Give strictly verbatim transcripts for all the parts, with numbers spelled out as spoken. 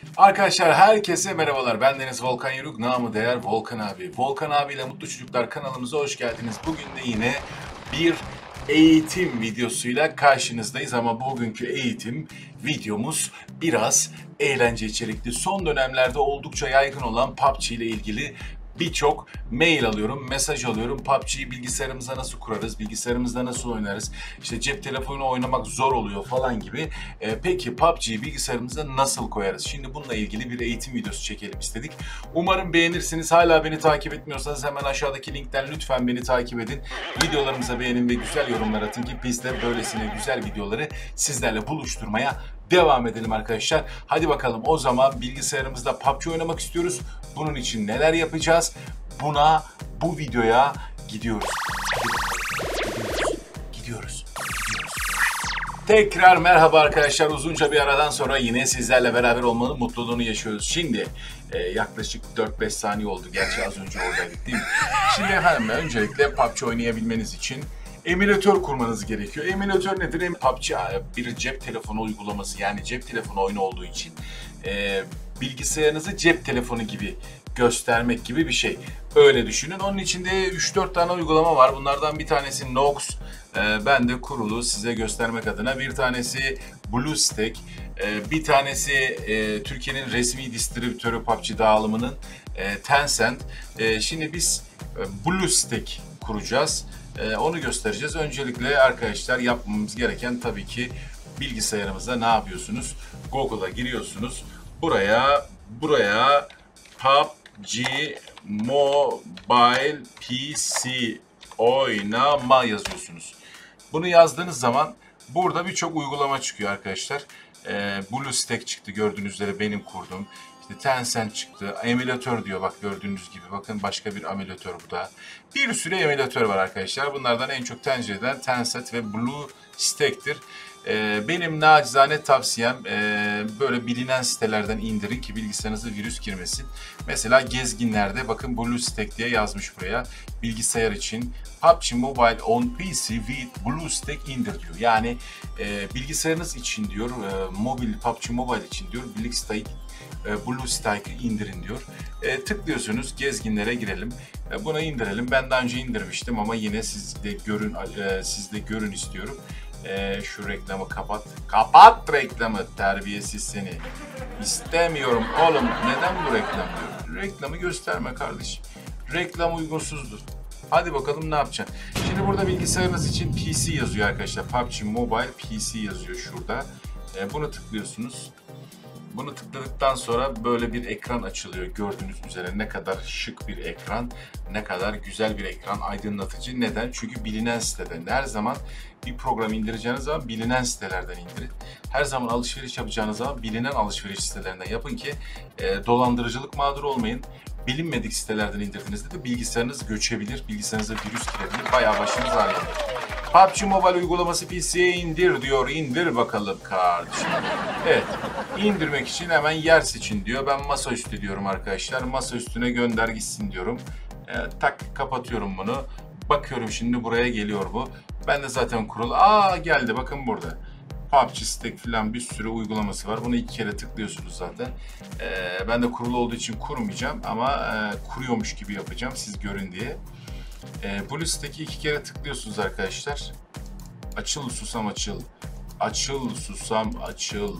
Arkadaşlar herkese merhabalar. Ben Deniz Volkan Yörük, namı değer Volkan abi. Volkan abiyle Mutlu Çocuklar kanalımıza hoş geldiniz. Bugün de yine bir eğitim videosuyla karşınızdayız ama bugünkü eğitim videomuz biraz eğlence içerikli. Son dönemlerde oldukça yaygın olan P U B G ile ilgili birçok mail alıyorum, mesaj alıyorum. P U B G'yi bilgisayarımıza nasıl kurarız, bilgisayarımızda nasıl oynarız, işte cep telefonu oynamak zor oluyor falan gibi. E, peki P U B G'yi bilgisayarımıza nasıl koyarız? Şimdi bununla ilgili bir eğitim videosu çekelim istedik. Umarım beğenirsiniz. Hala beni takip etmiyorsanız hemen aşağıdaki linkten lütfen beni takip edin. Videolarımıza beğenin ve güzel yorumlar atın ki biz de böylesine güzel videoları sizlerle buluşturmaya devam edelim arkadaşlar. Hadi bakalım, o zaman bilgisayarımızda P U B G oynamak istiyoruz. Bunun için neler yapacağız? Buna, bu videoya gidiyoruz. Gidiyoruz. Gidiyoruz. Tekrar merhaba arkadaşlar. Uzunca bir aradan sonra yine sizlerle beraber olmanın mutluluğunu yaşıyoruz. Şimdi e, yaklaşık dört beş saniye oldu. Gerçi az önce oradaydık değil mi? Şimdi efendim öncelikle P U B G oynayabilmeniz için emülatör kurmanız gerekiyor. Emülatör nedir? P U B G bir cep telefonu uygulaması, yani cep telefonu oyunu olduğu için e, bilgisayarınızı cep telefonu gibi göstermek gibi bir şey. Öyle düşünün. Onun içinde üç dört tane uygulama var. Bunlardan bir tanesi Nox. E, ben de kurulu size göstermek adına. Bir tanesi BlueStack. E, bir tanesi e, Türkiye'nin resmi distribütörü P U B G dağılımının e, Tencent. E, şimdi biz e, BlueStack kuracağız. Ee, onu göstereceğiz. Öncelikle arkadaşlar yapmamız gereken tabii ki bilgisayarımızda ne yapıyorsunuz? Google'a giriyorsunuz. Buraya buraya P U B G Mobile P C oynama yazıyorsunuz. Bunu yazdığınız zaman burada birçok uygulama çıkıyor arkadaşlar. Ee, BlueStack çıktı, gördüğünüz üzere benim kurduğum. Tencent çıktı. Emülatör diyor, bak gördüğünüz gibi. Bakın başka bir emülatör bu da. Bir sürü emülatör var arkadaşlar. Bunlardan en çok tercih edilen Tencent ve BlueStack'tir. Ee, benim nacizane tavsiyem e, böyle bilinen sitelerden indirin ki bilgisayarınıza virüs girmesin. Mesela gezginlerde bakın BlueStack diye yazmış buraya. Bilgisayar için P U B G Mobile on P C with BlueStack indir diyor. Yani e, bilgisayarınız için diyor, e, mobil P U B G Mobile için diyor, BlueStack BlueStack'ı indirin diyor. E, tıklıyorsunuz, gezginlere girelim. E, bunu indirelim. Ben daha önce indirmiştim ama yine siz de görün, e, siz de görün istiyorum. E, şu reklamı kapat. Kapat reklamı, terbiyesiz seni. İstemiyorum oğlum. Neden bu reklam diyor? Reklamı gösterme kardeşim. Reklam uygunsuzdur. Hadi bakalım ne yapacaksın? Şimdi burada bilgisayarınız için P C yazıyor arkadaşlar. P U B G Mobile P C yazıyor şurada. E, bunu tıklıyorsunuz. Bunu tıkladıktan sonra böyle bir ekran açılıyor. Gördüğünüz üzere ne kadar şık bir ekran, ne kadar güzel bir ekran, aydınlatıcı. Neden? Çünkü bilinen siteden. Her zaman bir program indireceğiniz zaman bilinen sitelerden indirin. Her zaman alışveriş yapacağınız zaman bilinen alışveriş sitelerinden yapın ki e, dolandırıcılık mağduru olmayın. Bilinmedik sitelerden indirdiğinizde de bilgisayarınız göçebilir, bilgisayarınıza virüs girebilir, bayağı başınız ağrıyor. P U B G Mobile uygulaması P C'ye indir diyor. İndir bakalım kardeşim. Evet. İndirmek için hemen yer seçin diyor. Ben masaüstü diyorum arkadaşlar. Masa üstüne gönder gitsin diyorum. E, tak kapatıyorum bunu. Bakıyorum şimdi buraya geliyor bu. Ben de zaten kurulu. Aa geldi, bakın burada. P U B G Stack falan bir sürü uygulaması var. Bunu iki kere tıklıyorsunuz zaten. E, ben de kurulu olduğu için kurmayacağım ama e, kuruyormuş gibi yapacağım siz görün diye. E, BlueStack'i iki kere tıklıyorsunuz arkadaşlar. Açıl susam açıl. Açıl susam açıl.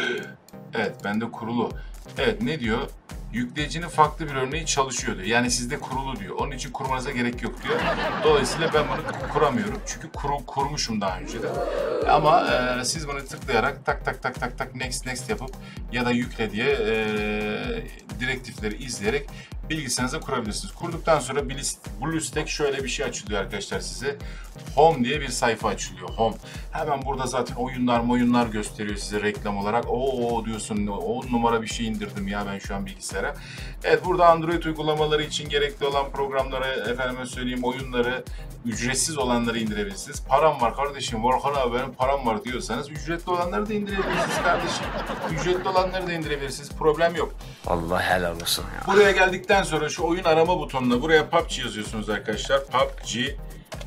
Evet, bende kurulu. Evet, ne diyor? Yükleyicinin farklı bir örneği çalışıyor diyor. Yani sizde kurulu diyor. Onun için kurmanıza gerek yok diyor. Dolayısıyla ben bunu kuramıyorum. Çünkü kuru, kurmuşum daha önce de. Ama e, siz bunu tıklayarak tak tak tak tak tak next next yapıp ya da yükle diye e, direktifleri izleyerek bilgisayarınıza kurabilirsiniz. Kurduktan sonra BlueStack şöyle bir şey açılıyor arkadaşlar size. Home diye bir sayfa açılıyor. Home. Hemen burada zaten oyunlar oyunlar gösteriyor size reklam olarak. Oo diyorsun, on numara bir şey indirdim ya ben şu an bilgisayara. Evet, burada Android uygulamaları için gerekli olan programları, efendime söyleyeyim oyunları, ücretsiz olanları indirebilirsiniz. Param var kardeşim, Volkan abi benim param var diyorsanız ücretli olanları da indirebilirsiniz kardeşim. Ücretli olanları da indirebilirsiniz. Problem yok. Allah helal olsun ya. Buraya geldikten sonra şu oyun arama butonuna buraya P U B G yazıyorsunuz arkadaşlar. P U B G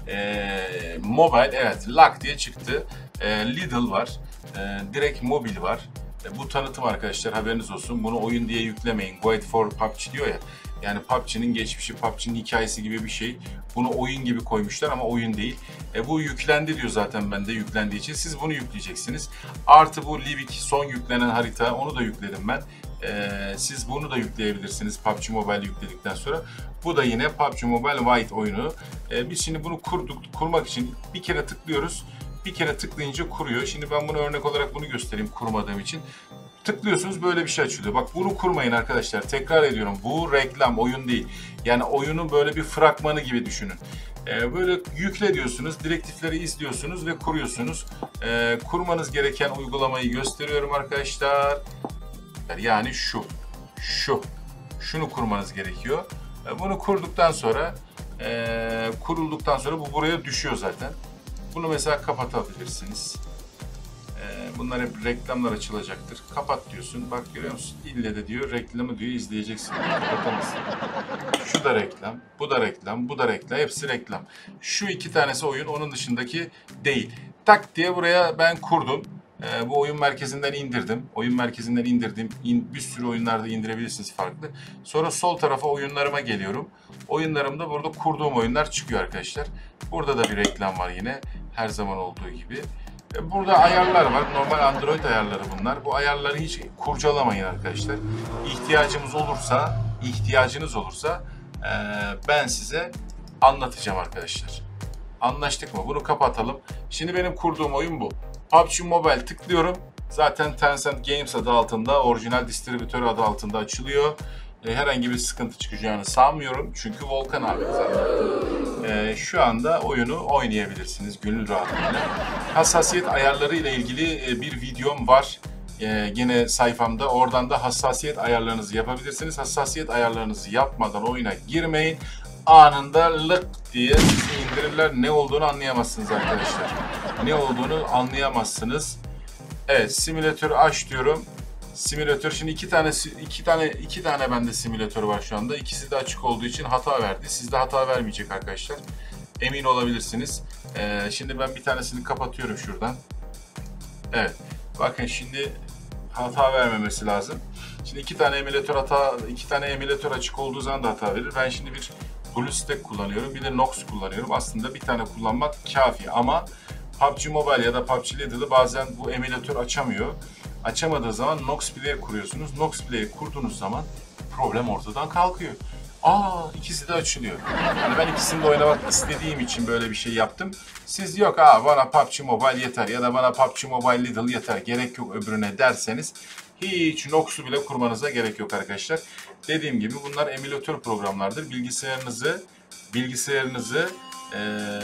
e, Mobile, evet, L A C diye çıktı. E, Lidl var. E, direkt mobil var. E, bu tanıtım arkadaşlar, haberiniz olsun. Bunu oyun diye yüklemeyin. Guide for P U B G diyor ya. Yani P U B G'nin geçmişi, P U B G'nin hikayesi gibi bir şey. Bunu oyun gibi koymuşlar ama oyun değil. E, bu yüklendi diyor zaten bende, yüklendiği için. Siz bunu yükleyeceksiniz. Artı bu Livik son yüklenen harita, onu da yükledim ben. E, siz bunu da yükleyebilirsiniz P U B G Mobile yükledikten sonra. Bu da yine P U B G Mobile White oyunu. E, biz şimdi bunu kurduk. Kurmak için bir kere tıklıyoruz. Bir kere tıklayınca kuruyor. Şimdi ben bunu örnek olarak bunu göstereyim kurmadığım için. Tıklıyorsunuz, böyle bir şey açılıyor. Bak, bunu kurmayın arkadaşlar. Tekrar ediyorum. Bu reklam, oyun değil. Yani oyunun böyle bir fragmanı gibi düşünün. Ee, böyle yükle diyorsunuz. Direktifleri izliyorsunuz ve kuruyorsunuz. Ee, kurmanız gereken uygulamayı gösteriyorum arkadaşlar. Yani şu. Şu. Şunu kurmanız gerekiyor. Ee, bunu kurduktan sonra e, kurulduktan sonra bu buraya düşüyor zaten. Bunu mesela kapatabilirsiniz. Bunlar hep reklamlar açılacaktır. Kapat diyorsun. Bak, görüyor musun? İlle de diyor reklamı diyor izleyeceksin. Kapatamazsın. Şu da reklam, bu da reklam, bu da reklam. Hepsi reklam. Şu iki tanesi oyun, onun dışındaki değil. Tak diye buraya ben kurdum. Ee, bu oyun merkezinden indirdim. Oyun merkezinden indirdim. İn, bir sürü oyunlarda indirebilirsiniz farklı. Sonra sol tarafa oyunlarıma geliyorum. Oyunlarımda burada kurduğum oyunlar çıkıyor arkadaşlar. Burada da bir reklam var yine. Her zaman olduğu gibi. Burada ayarlar var. Normal Android ayarları bunlar. Bu ayarları hiç kurcalamayın arkadaşlar. İhtiyacımız olursa, ihtiyacınız olursa ee, ben size anlatacağım arkadaşlar. Anlaştık mı? Bunu kapatalım. Şimdi benim kurduğum oyun bu. P U B G Mobile tıklıyorum. Zaten Tencent Games adı altında, orijinal distribütörü adı altında açılıyor. Herhangi bir sıkıntı çıkacağını sanmıyorum. Çünkü Volkan abimiz anlattı. Ee, şu anda oyunu oynayabilirsiniz gönül rahatlığıyla. Hassasiyet ayarları ile ilgili bir videom var. Ee, gene sayfamda. Oradan da hassasiyet ayarlarınızı yapabilirsiniz. Hassasiyet ayarlarınızı yapmadan oyuna girmeyin. Anında lık diye sizi indirirler. Ne olduğunu anlayamazsınız arkadaşlar. Ne olduğunu anlayamazsınız. Evet, simülatörü aç diyorum. Simülatör, şimdi iki tane iki tane iki tane bende simülatör var şu anda. İkisi de açık olduğu için hata verdi. Sizde hata vermeyecek arkadaşlar. Emin olabilirsiniz. Ee, şimdi ben bir tanesini kapatıyorum şuradan. Evet. Bakın şimdi hata vermemesi lazım. Şimdi iki tane emülatör hata, iki tane emülatör açık olduğu zaman da hata verir. Ben şimdi bir BlueStack kullanıyorum, bir de Nox kullanıyorum. Aslında bir tane kullanmak kafi ama P U B G Mobile ya da P U B G Little'ı bazen bu emülatör açamıyor. Açamadığı zaman Nox Player kuruyorsunuz. Nox Player kurduğunuz zaman problem ortadan kalkıyor. Aa, ikisi de açılıyor. Yani ben ikisini de oynamak istediğim için böyle bir şey yaptım. Siz yok, aa bana P U B G Mobile yeter ya da bana P U B G Mobile Little yeter, gerek yok öbürüne derseniz hiç Nox'u bile kurmanıza gerek yok arkadaşlar. Dediğim gibi bunlar emülatör programlardır. Bilgisayarınızı bilgisayarınızı ee,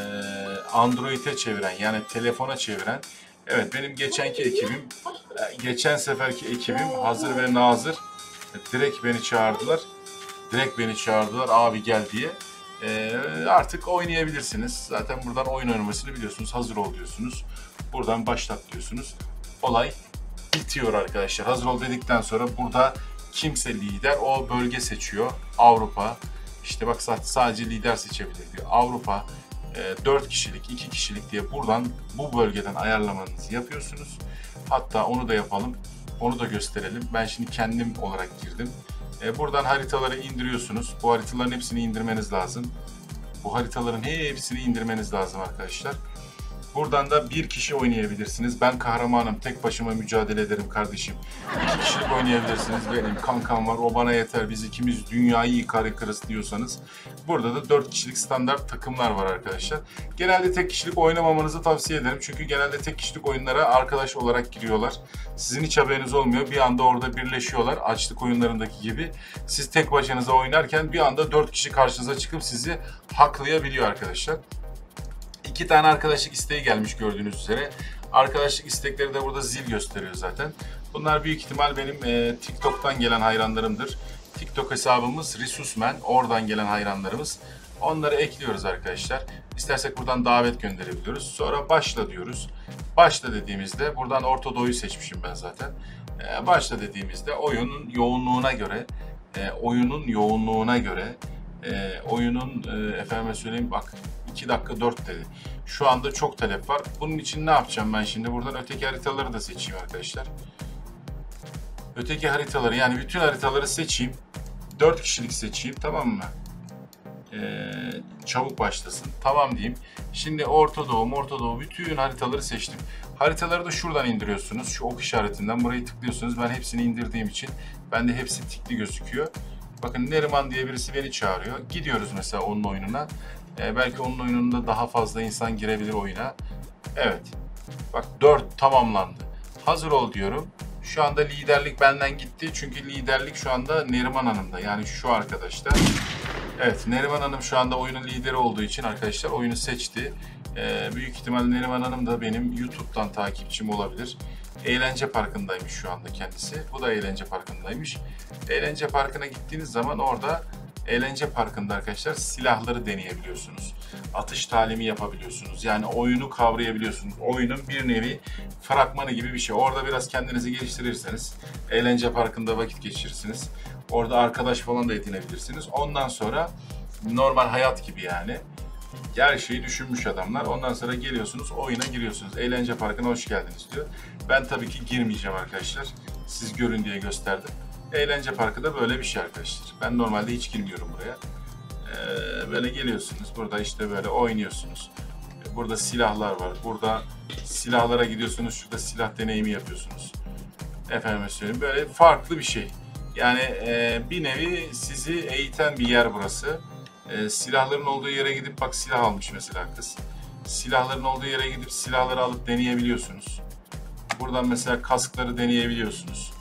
Android'e çeviren, yani telefona çeviren. Evet, benim geçenki ekibim, geçen seferki ekibim hazır ve nazır. Direkt beni çağırdılar. Direkt beni çağırdılar abi gel diye. Ee, artık oynayabilirsiniz. Zaten buradan oyun oynamasını biliyorsunuz. Hazır ol diyorsunuz. Buradan başlat diyorsunuz. Olay bitiyor arkadaşlar. Hazır ol dedikten sonra burada kimse lider, o bölge seçiyor. Avrupa. İşte bak, sadece lider seçebilir diyor. Avrupa. dört kişilik, iki kişilik diye buradan, bu bölgeden ayarlamanızı yapıyorsunuz. Hatta onu da yapalım. Onu da gösterelim. Ben şimdi kendim olarak girdim. Buradan haritaları indiriyorsunuz. Bu haritaların hepsini indirmeniz lazım. Bu haritaların hepsini indirmeniz lazım arkadaşlar. Buradan da bir kişi oynayabilirsiniz. Ben kahramanım, tek başıma mücadele ederim kardeşim. İki kişilik oynayabilirsiniz. Benim kankam var, o bana yeter, biz ikimiz dünyayı yıkar yıkarız diyorsanız. Burada da dört kişilik standart takımlar var arkadaşlar. Genelde tek kişilik oynamamanızı tavsiye ederim. Çünkü genelde tek kişilik oyunlara arkadaş olarak giriyorlar. Sizin hiç haberiniz olmuyor. Bir anda orada birleşiyorlar. Açlık oyunlarındaki gibi. Siz tek başınıza oynarken bir anda dört kişi karşınıza çıkıp sizi haklayabiliyor arkadaşlar. İki tane arkadaşlık isteği gelmiş gördüğünüz üzere. Arkadaşlık istekleri de burada zil gösteriyor zaten. Bunlar büyük ihtimal benim e, TikTok'tan gelen hayranlarımdır. TikTok hesabımız Resusman. Oradan gelen hayranlarımız. Onları ekliyoruz arkadaşlar. İstersek buradan davet gönderebiliyoruz. Sonra başla diyoruz. Başla dediğimizde, buradan Orta Doğu'yu seçmişim ben zaten. E, başla dediğimizde oyunun yoğunluğuna göre, e, oyunun yoğunluğuna göre, e, oyunun e, efendime söyleyeyim bak. iki dakika dört dedi. Şu anda çok talep var. Bunun için ne yapacağım ben şimdi? Buradan öteki haritaları da seçeyim arkadaşlar. öteki haritaları, yani bütün haritaları seçeyim. dört kişilik seçeyim, tamam mı? Ee, çabuk başlasın. Tamam diyeyim. Şimdi Orta Doğu, Orta Doğu bütün haritaları seçtim. Haritaları da şuradan indiriyorsunuz. Şu ok işaretinden burayı tıklıyorsunuz. Ben hepsini indirdiğim için bende hepsi tikli gözüküyor. Bakın Neriman diye birisi beni çağırıyor. Gidiyoruz mesela onun oyununa. Ee, belki onun oyununda daha fazla insan girebilir oyuna. Evet. Bak dört tamamlandı. Hazır ol diyorum. Şu anda liderlik benden gitti. Çünkü liderlik şu anda Neriman Hanım'da. Yani şu arkadaşta. Evet, Neriman Hanım şu anda oyunun lideri olduğu için arkadaşlar oyunu seçti. Ee, büyük ihtimal Neriman Hanım da benim YouTube'dan takipçim olabilir. Eğlence Parkı'ndaymış şu anda kendisi. Bu da Eğlence Parkı'ndaymış. Eğlence Parkı'na gittiğiniz zaman orada Eğlence Parkı'nda arkadaşlar silahları deneyebiliyorsunuz. Atış talimi yapabiliyorsunuz. Yani oyunu kavrayabiliyorsunuz. Oyunun bir nevi fragmanı gibi bir şey. Orada biraz kendinizi geliştirirseniz Eğlence Parkı'nda vakit geçirirsiniz. Orada arkadaş falan da edinebilirsiniz. Ondan sonra normal hayat gibi yani. Her şeyi düşünmüş adamlar. Ondan sonra geliyorsunuz, oyuna giriyorsunuz. Eğlence Parkı'na hoş geldiniz diyor. Ben tabii ki girmeyeceğim arkadaşlar. Siz görün diye gösterdim. Eğlence Parkı da böyle bir şey arkadaşlar. Ben normalde hiç girmiyorum buraya. Ee, böyle geliyorsunuz. Burada işte böyle oynuyorsunuz. Burada silahlar var. Burada silahlara gidiyorsunuz. Şurada silah deneyimi yapıyorsunuz. Efendim söyleyeyim. Böyle farklı bir şey. Yani e, bir nevi sizi eğiten bir yer burası. E, silahların olduğu yere gidip bak silah almış mesela kız. Silahların olduğu yere gidip silahları alıp deneyebiliyorsunuz. Buradan mesela kaskları deneyebiliyorsunuz.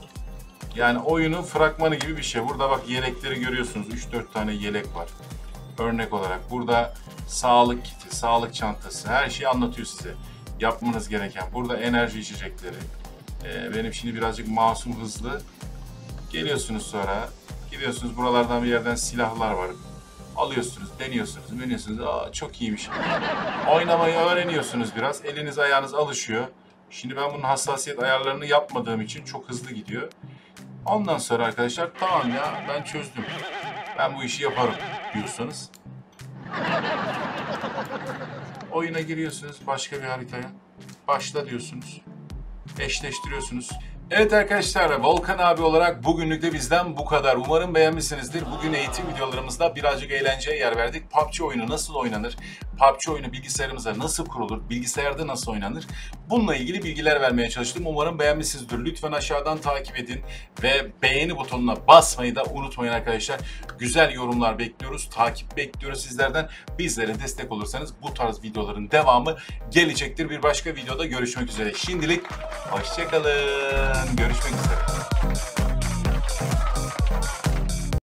Yani oyunun fragmanı gibi bir şey. Burada bak yelekleri görüyorsunuz. üç dört tane yelek var. Örnek olarak. Burada sağlık kiti, sağlık çantası. Her şeyi anlatıyor size. Yapmanız gereken. Burada enerji içecekleri. Ee, benim şimdi birazcık masum hızlı. Geliyorsunuz sonra. Gidiyorsunuz buralardan bir yerden silahlar var. Alıyorsunuz, deniyorsunuz, deniyorsunuz. Aa, çok iyiymiş. Oynamayı öğreniyorsunuz biraz. Eliniz ayağınız alışıyor. Şimdi ben bunun hassasiyet ayarlarını yapmadığım için çok hızlı gidiyor. Ondan sonra arkadaşlar tamam ya ben çözdüm. Ben bu işi yaparım diyorsanız. Oyuna giriyorsunuz başka bir haritaya. Başla diyorsunuz. Eşleştiriyorsunuz. Evet arkadaşlar, Volkan abi olarak bugünlük de bizden bu kadar. Umarım beğenmişsinizdir. Bugün eğitim videolarımızda birazcık eğlenceye yer verdik. P U B G oyunu nasıl oynanır? P U B G oyunu bilgisayarımıza nasıl kurulur? Bilgisayarda nasıl oynanır? Bununla ilgili bilgiler vermeye çalıştım. Umarım beğenmişsinizdir. Lütfen aşağıdan takip edin ve beğeni butonuna basmayı da unutmayın arkadaşlar. Güzel yorumlar bekliyoruz. Takip bekliyoruz sizlerden. Bizlere destek olursanız bu tarz videoların devamı gelecektir. Bir başka videoda görüşmek üzere. Şimdilik hoşça kalın. Görüşmek üzere.